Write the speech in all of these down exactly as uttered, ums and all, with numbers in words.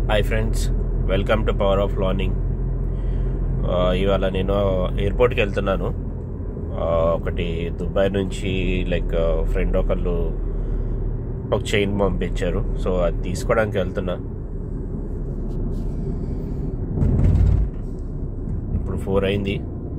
Hi friends, welcome to power of learning. ఇవాళ నేను ఎయిర్పోర్ట్కి వెళ్తున్నాను. ఒకటి దుబాయ్ నుంచి లైక్ ఫ్రెండ్ ఒకళ్ళు ఒక చైన్ పంపించారు, సో అది తీసుకోవడానికి వెళ్తున్నా. ఇప్పుడు ఫోర్ అయింది.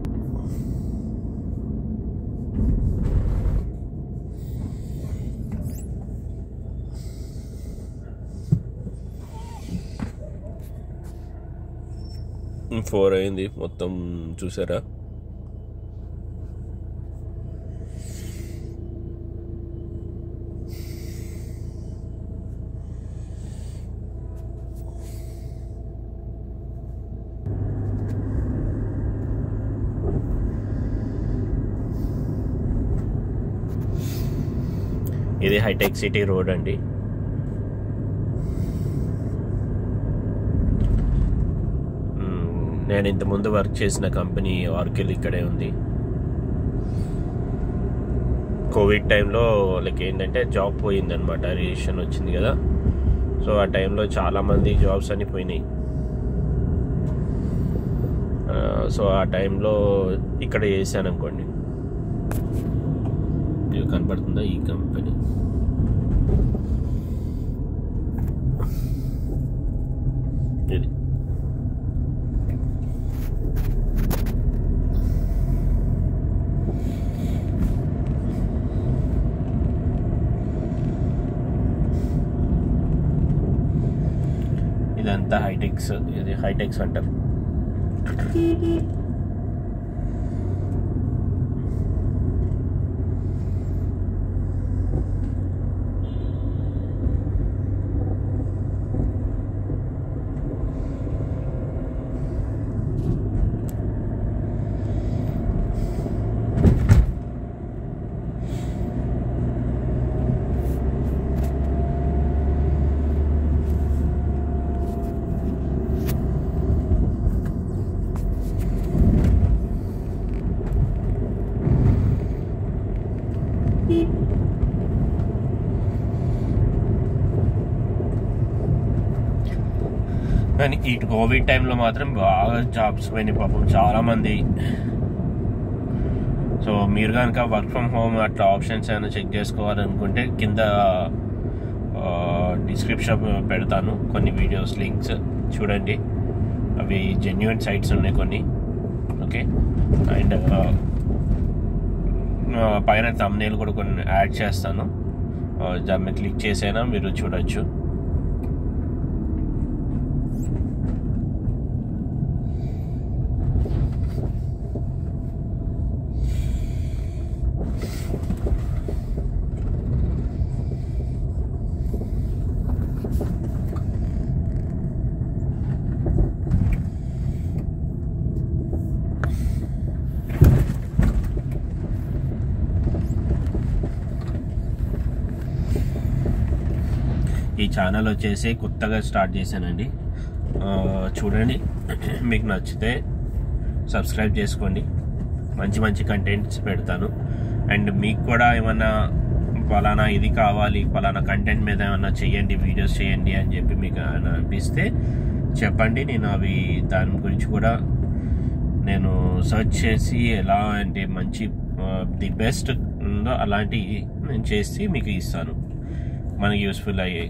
ఫోర్ అయింది మొత్తం చూసారా. ఇది హైటెక్ సిటీ రోడ్ అండి. నేను ఇంతకుముందు వర్క్ చేసిన కంపెనీ ఆర్కిల్ ఇక్కడే ఉంది. కోవిడ్ టైంలో లైక్ ఏంటంటే జాబ్ పోయిందనమాట, రిజిస్ట్రేషన్ వచ్చింది కదా. సో ఆ టైంలో చాలామంది జాబ్స్ అని పోయినాయి. సో ఆ టైంలో ఇక్కడ చేశాను అనుకోండి. ఇది కనపడుతుందా ఈ కంపెనీ? ఇది ఇదంతా హైటెక్స్, ఇది హైటెక్స్ అంటారు. కానీ ఈ కోవిడ్ టైంలో మాత్రం బాగా జాబ్స్ పోయినాయి పాపం చాలామంది. సో మీరు కనుక వర్క్ ఫ్రమ్ హోమ్ అట్లా ఆప్షన్స్ ఏమైనా చెక్ చేసుకోవాలనుకుంటే కింద డిస్క్రిప్షన్ పెడతాను కొన్ని వీడియోస్ లింక్స్, చూడండి. అవి జెన్యూన్ సైట్స్ ఉన్నాయి కొన్ని. ఓకే, అండ్ పైన థంబ్నెయిల్ కూడా కొన్ని యాడ్ చేస్తాను, దాన్ని క్లిక్ చేసైనా మీరు చూడొచ్చు. ఈ ఛానల్ వచ్చేసి కొత్తగా స్టార్ట్ చేశానండి. చూడండి, మీకు నచ్చితే సబ్స్క్రైబ్ చేసుకోండి. మంచి మంచి కంటెంట్స్ పెడతాను. అండ్ మీకు కూడా ఏమన్నా పలానా ఇది కావాలి, పలానా కంటెంట్ మీద ఏమన్నా చేయండి, వీడియోస్ చేయండి అని చెప్పి మీకు అనిపిస్తే చెప్పండి. నేను అవి దాని గురించి కూడా నేను సర్చ్ చేసి ఎలా అంటే మంచి ది బెస్ట్ ఉందో అలాంటివి నేను చేసి మీకు ఇస్తాను, మనకి యూస్ఫుల్ అయ్యాయి.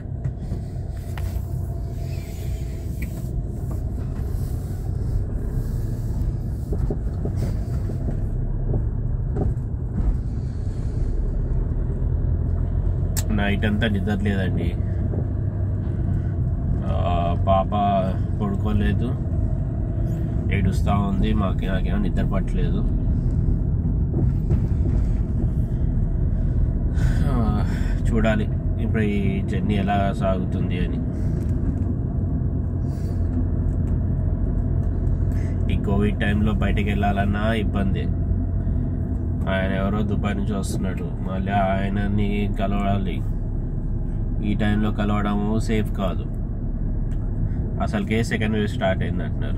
నైట్ అంతా నిద్ర లేదండి. పాప పడుకోలేదు, ఏడుస్తూ ఉంది. మాకు నాకేమో నిద్ర పట్టలేదు. చూడాలి ఇప్పుడు ఈ జర్నీ ఎలా సాగుతుంది అని. ఈ కోవిడ్ టైంలో బయటకు వెళ్ళాలన్నా ఇబ్బంది. ఆయన ఎవరో దుబాయ్ నుంచి వస్తున్నాడు, మళ్ళీ ఆయనని కలవాలి. ఈ టైంలో కలవడము సేఫ్ కాదు. అసలుకే సెకండ్ వేవ్ స్టార్ట్ అయింది అంటున్నారు.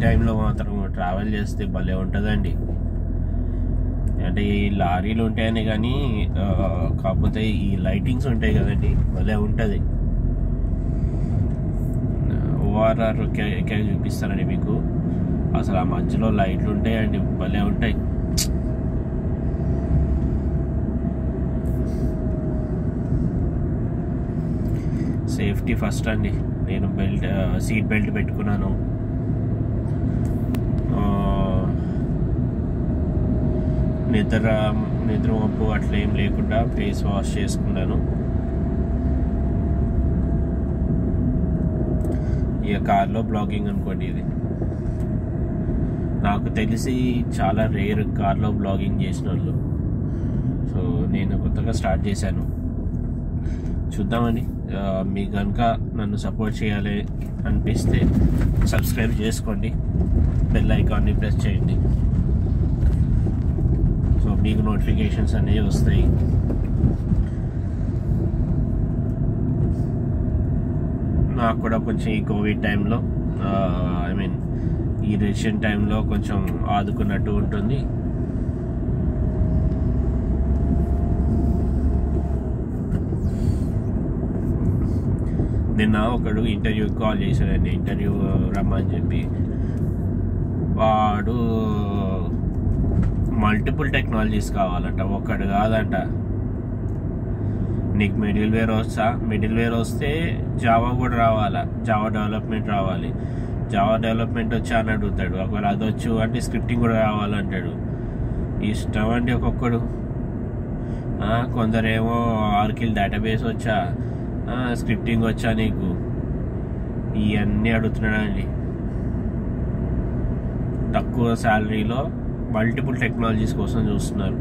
టైంలో మాత్రం ట్రావెల్ చేస్తే భలే ఉంటుందండి. అంటే ఈ లారీలు ఉంటాయని కానీ కాకపోతే ఈ లైటింగ్స్ ఉంటాయి కదండి, భలే ఉంటుంది. ఓఆర్ఆర్ ఎక్కడ చూపిస్తానండి మీకు. అసలు ఆ మధ్యలో లైట్లు ఉంటాయండి, భలే ఉంటాయి. సేఫ్టీ ఫస్ట్ అండి. నేను బెల్ట్ సీట్ బెల్ట్ పెట్టుకున్నాను. నిద్ర నిద్ర మబ్బు అట్లా ఏం లేకుండా ఫేస్ వాష్ చేసుకున్నాను. ఇక కార్లో బ్లాగింగ్ అనుకోండి. ఇది నాకు తెలిసి చాలా రేర్ కార్లో బ్లాగింగ్ చేసిన వాళ్ళు. సో నేను కొత్తగా స్టార్ట్ చేశాను, చూద్దామని. మీకు కనుక నన్ను సపోర్ట్ చేయాలి అనిపిస్తే సబ్స్క్రైబ్ చేసుకోండి, బెల్ ఐకాన్ని ప్రెస్ చేయండి. సో మీకు నోటిఫికేషన్స్ అనేవి వస్తాయి. నాకు కూడా కొంచెం ఈ కోవిడ్ టైంలో ఐ మీన్ ఈ రేషన్ టైంలో కొంచెం ఆదుకున్నట్టు ఉంటుంది. నిన్న ఒకడు ఇంటర్వ్యూ కాల్ చేశాడండి, ఇంటర్వ్యూ రమ్మని చెప్పి. వాడు మల్టిపుల్ టెక్నాలజీస్ కావాలంట, ఒక్కడు కాదంట. నీకు మిడిల్ వేర్ వస్తా మిడిల్ వేర్ వస్తే జావా కూడా రావాలా, జావా డెవలప్మెంట్ రావాలి. జావా డెవలప్మెంట్ వచ్చా అని అడుగుతాడు. ఒకవేళ అది వచ్చు అంటే స్క్రిప్టింగ్ కూడా రావాలంటాడు. ఇష్టం అండి ఒక్కొక్కడు. కొందరేమో ఆర్కిల్ డేటాబేస్ వచ్చా, స్క్రిప్టింగ్ వచ్చా నీకు, ఇవన్నీ అడుగుతున్నాడండి. తక్కువ శాలరీలో మల్టిపుల్ టెక్నాలజీస్ కోసం చూస్తున్నారు.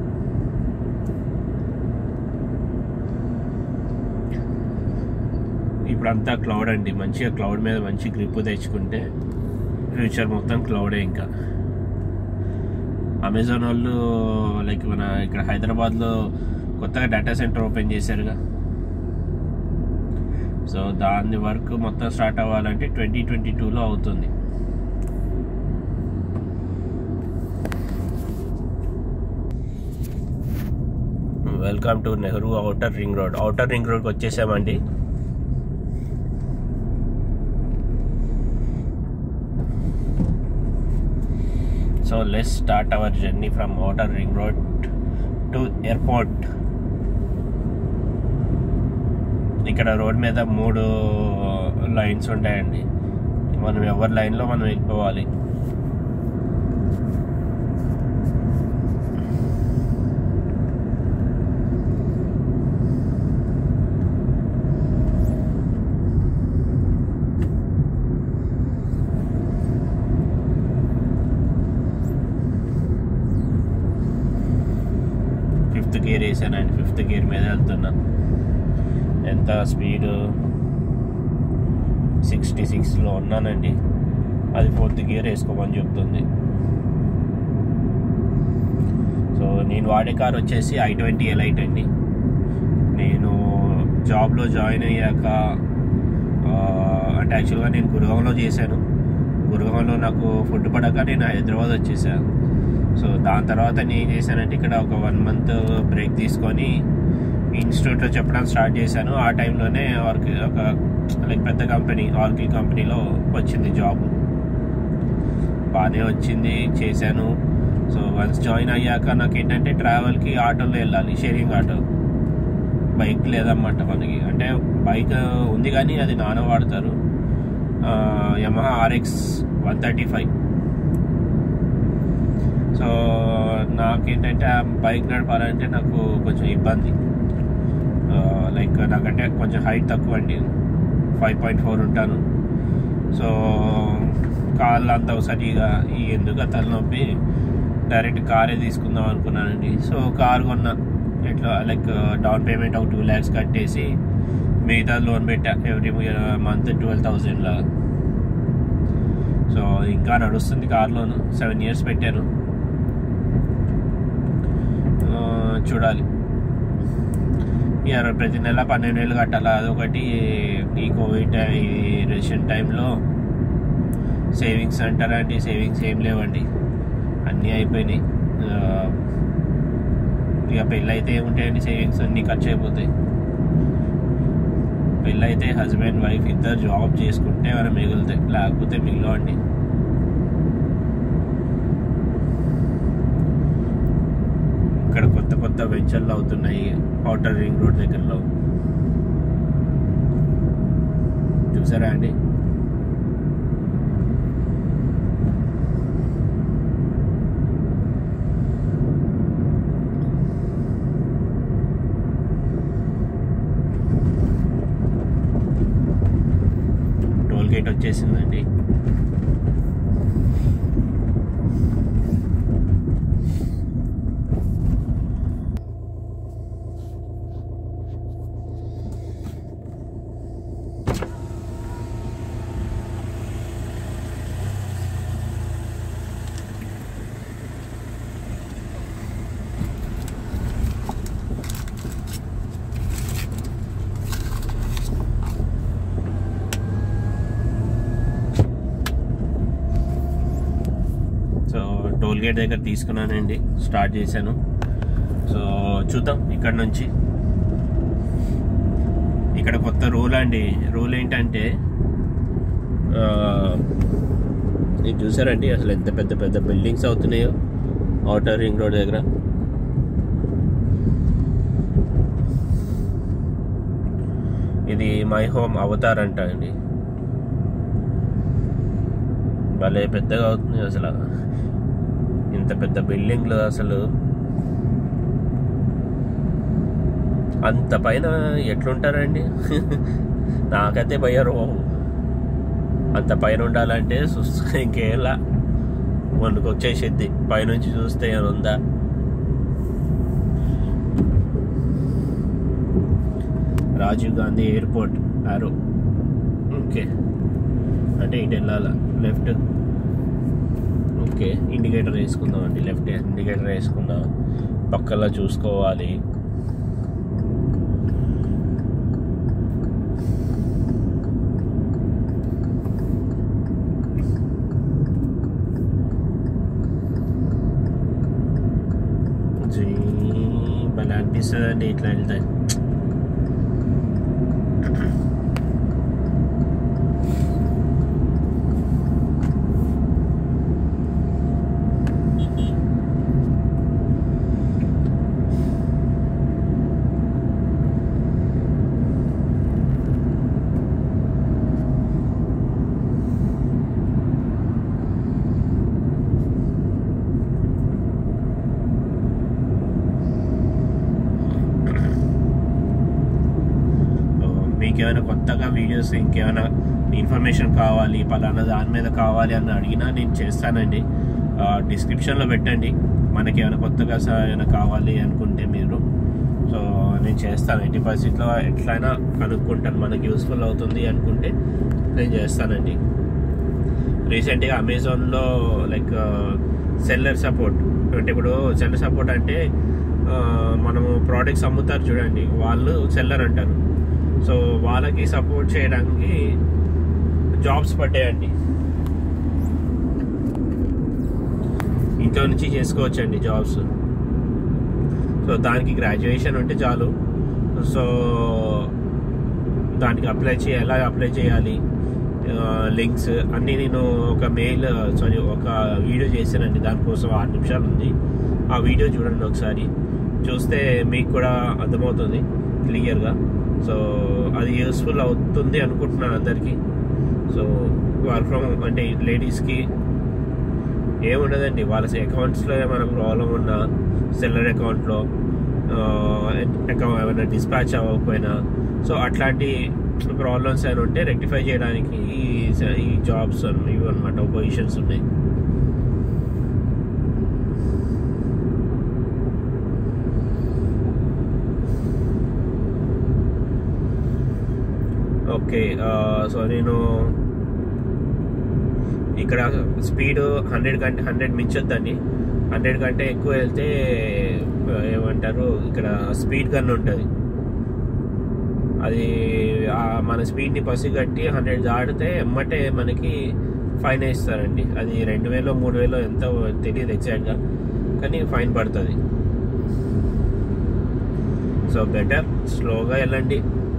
ఇప్పుడంతా క్లౌడ్ అండి. మంచిగా క్లౌడ్ మీద మంచి గ్రిప్ తెచ్చుకుంటే ఫ్యూచర్ మొత్తం క్లౌడే. ఇంకా అమెజాన్ వాళ్ళు లైక్ మన ఇక్కడ హైదరాబాద్లో కొత్తగా డేటా సెంటర్ ఓపెన్ చేశారుగా. సో దాని వర్క్ మొత్తం స్టార్ట్ అవ్వాలంటే ట్వంటీ ట్వంటీ టూలో అవుతుంది. Welcome to Nehru outer ring road. Outer ring రోడ్కి వచ్చేసామండి. So let's start our journey from outer ring road to airport. ఇక్కడ రోడ్ మీద మూడు లైన్స్ ఉంటాయండి. మనం ఎవరి లైన్లో మనం వెళ్ళిపోవాలి. ఫిఫ్త్ గేర్ వేసానండి, ఫిఫ్త్ గేర్ మీద వెళ్తున్నా. ఎంత స్పీడ్ సిక్స్టీ సిక్స్లో ఉన్నానండి. అది ఫోర్త్ గేర్ వేసుకోమని చెప్తుంది. సో నేను వాడే కార్ వచ్చేసి ఐ ట్వంటీ ఎలైట్ అండి. నేను జాబ్లో జాయిన్ అయ్యాక అంటే యాక్చువల్గా నేను గురుగాంలో చేశాను. గురుగాంలో నాకు ఫుడ్ పడక నేను హైదరాబాద్ వచ్చేసాను. సో దాని తర్వాత నేను ఏం చేశానంటే ఇక్కడ ఒక వన్ మంత్ బ్రేక్ తీసుకొని ఇన్స్టిట్యూట్లో చెప్పడం స్టార్ట్ చేశాను. ఆ టైంలోనే ఆర్కి ఒక లైక్ పెద్ద కంపెనీ ఆర్కి కంపెనీలో వచ్చింది జాబ్. బాగానే వచ్చింది, చేశాను. సో వన్స్ జాయిన్ అయ్యాక నాకు ఏంటంటే ట్రావెల్కి ఆటోలో వెళ్ళాలి, షేరింగ్ ఆటో. బైక్ లేదన్నమాట మనకి. అంటే బైక్ ఉంది కానీ అది నాన్న వాడతారు, Yamaha RX one thirty five. So నాకేంటంటే ఆ బైక్ నడపాలంటే నాకు కొంచెం ఇబ్బంది. లైక్ నాకంటే కొంచెం హైట్ తక్కువ అండి, ఫైవ్ పాయింట్ ఫోర్ ఉంటాను. సో కాళ్ళు అంతా సరిగా ఈ ఎందుకు తలనొప్పి డైరెక్ట్ కారే తీసుకుందాం అనుకున్నానండి. సో కార్ కొన్నా. ఎట్లా లైక్ డౌన్ పేమెంట్ ఒక టూ ల్యాక్స్ కట్టేసి మిగతా లోన్ పెట్టా ఎవ్రీ మంత్ ట్వెల్వ్ థౌజండ్లా. సో ఇంకా నడుస్తుంది కార్ లోను. సెవెన్ ఇయర్స్ పెట్టాను, చూడాలి. ఇక ప్రతి నెల పన్నెండు వేలు కట్టాలి. అదొకటి ఈ కోవిడ్ ఈ రేషన్ టైంలో సేవింగ్స్ అంటారా అండి, సేవింగ్స్ ఏం లేవండి, అన్నీ అయిపోయినాయి. ఇక పెళ్ళి అయితే ఏముంటాయండి, సేవింగ్స్ అన్నీ ఖర్చు అయిపోతాయి. పెళ్ళి అయితే హస్బెండ్ వైఫ్ ఇద్దరు జాబ్ చేసుకుంటే మనం మిగులుతాయి, లేకపోతే మిగిలవండి. ఇక్కడ కొత్త కొత్త వెంచర్లు అవుతున్నాయి ఔటర్ రింగ్ రోడ్ దగ్గరలో, చూసారా అండి. టోల్ గేట్ వచ్చేసిందండి. టోల్ గేట్ దగ్గర తీసుకున్నానండి, స్టార్ట్ చేశాను. సో చూద్దాం ఇక్కడ నుంచి. ఇక్కడ కొత్త రూల్ అండి. రూల్ ఏంటంటే ఇది చూసారండి, అసలు ఎంత పెద్ద పెద్ద బిల్డింగ్స్ అవుతున్నాయో ఔటర్ రింగ్ రోడ్ దగ్గర. ఇది మై హోమ్ అవతార్ అంట అండి. భలే పెద్దగా అవుతుంది అసలు, ఇంత పెద్ద బిల్డింగ్లు. అసలు అంత పైన ఎట్లుంటారండి? నాకైతే భయ్యారు, అంత పైన ఉండాలంటే ఇంకేలా మనకు వచ్చేసిద్ది పైనుంచి చూస్తే అని ఉందా. Rajiv Gandhi airport arrow. Okay, అంటే ఇటు వెళ్ళాలా, లెఫ్ట్. ఓకే, ఇండికేటర్ వేసుకుందాం అండి, లెఫ్ట్ ఇండికేటర్ వేసుకుందాం. పక్కలా చూసుకోవాలి. భలే అనిపిస్తుంది అండి ఇట్లా వెళ్తే. మీకేమైనా కొత్తగా వీడియోస్, ఇంకేమైనా ఇన్ఫర్మేషన్ కావాలి, పలానా దాని మీద కావాలి అని అడిగినా నేను చేస్తానండి. డిస్క్రిప్షన్లో పెట్టండి మనకి ఏమైనా కొత్తగా ఏమైనా కావాలి అనుకుంటే మీరు. సో నేను చేస్తాను, ఎయిటీ పర్సెంట్లో ఎట్లయినా కనుక్కుంటాను, మనకి యూస్ఫుల్ అవుతుంది అనుకుంటే నేను చేస్తానండి. రీసెంట్గా అమెజాన్లో లైక్ సెల్లర్ సపోర్ట్ అంటే, ఇప్పుడు సెల్లర్ సపోర్ట్ అంటే మనము ప్రోడక్ట్స్ అమ్ముతారు చూడండి, వాళ్ళు సెల్లర్ అంటారు. సో వాళ్ళకి సపోర్ట్ చేయడానికి జాబ్స్ పడ్డాయండి. ఇంట్లో నుంచి చేసుకోవచ్చండి జాబ్స్. సో దానికి గ్రాడ్యుయేషన్ ఉంటే చాలు. సో దానికి అప్లై చేయాలి, ఎలా అప్లై చేయాలి, లింక్స్ అన్నీ నేను ఒక మెయిల్ సారీ ఒక వీడియో చేశానండి. దానికోసం ఆరు నిమిషాలు ఉంది, ఆ వీడియో చూడండి ఒకసారి. చూస్తే మీకు కూడా అర్థమవుతుంది క్లియర్గా. సో అది యూస్ఫుల్ అవుతుంది అనుకుంటున్నాను అందరికీ. సో వర్క్ ఫ్రమ్ అంటే లేడీస్కి ఏముండదండి, వాళ్ళ అకౌంట్స్లో ఏమైనా ప్రాబ్లం ఉన్నా, సెల్లర్ అకౌంట్లో ఏమైనా డిస్పాచ్ అవ్వకపోయినా, సో అట్లాంటి ప్రాబ్లమ్స్ ఏమైనా ఉంటే రెక్టిఫై చేయడానికి ఈ జాబ్స్ ఇవి అనమాట పొజిషన్స్ ఉన్నాయి. ఓకే, సో నేను ఇక్కడ స్పీడ్ హండ్రెడ్ కంటే హండ్రెడ్ మించొద్దండి. హండ్రెడ్ కంటే ఎక్కువ వెళ్తే ఏమంటారు, ఇక్కడ స్పీడ్ గన్ ఉంటుంది, అది మన స్పీడ్ని పసిగట్టి హండ్రెడ్ దాటితే ఎమ్మటే మనకి ఫైన్ వేస్తారండి. అది రెండు వేలో మూడు వేలో ఎంత తెలియదు ఎగ్జాక్ట్గా, కానీ ఫైన్ పడుతుంది. సో బెటర్ స్లోగా వెళ్ళండి.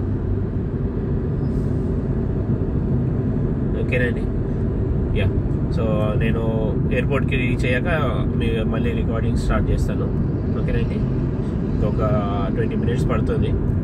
ఓకేనండి. యా, సో నేను ఎయిర్పోర్ట్కి రీచ్ అయ్యాక మీ మళ్ళీ రికార్డింగ్ స్టార్ట్ చేస్తాను. ఓకేనండి. ఇంకొక ట్వంటీ మినిట్స్ పడుతుంది.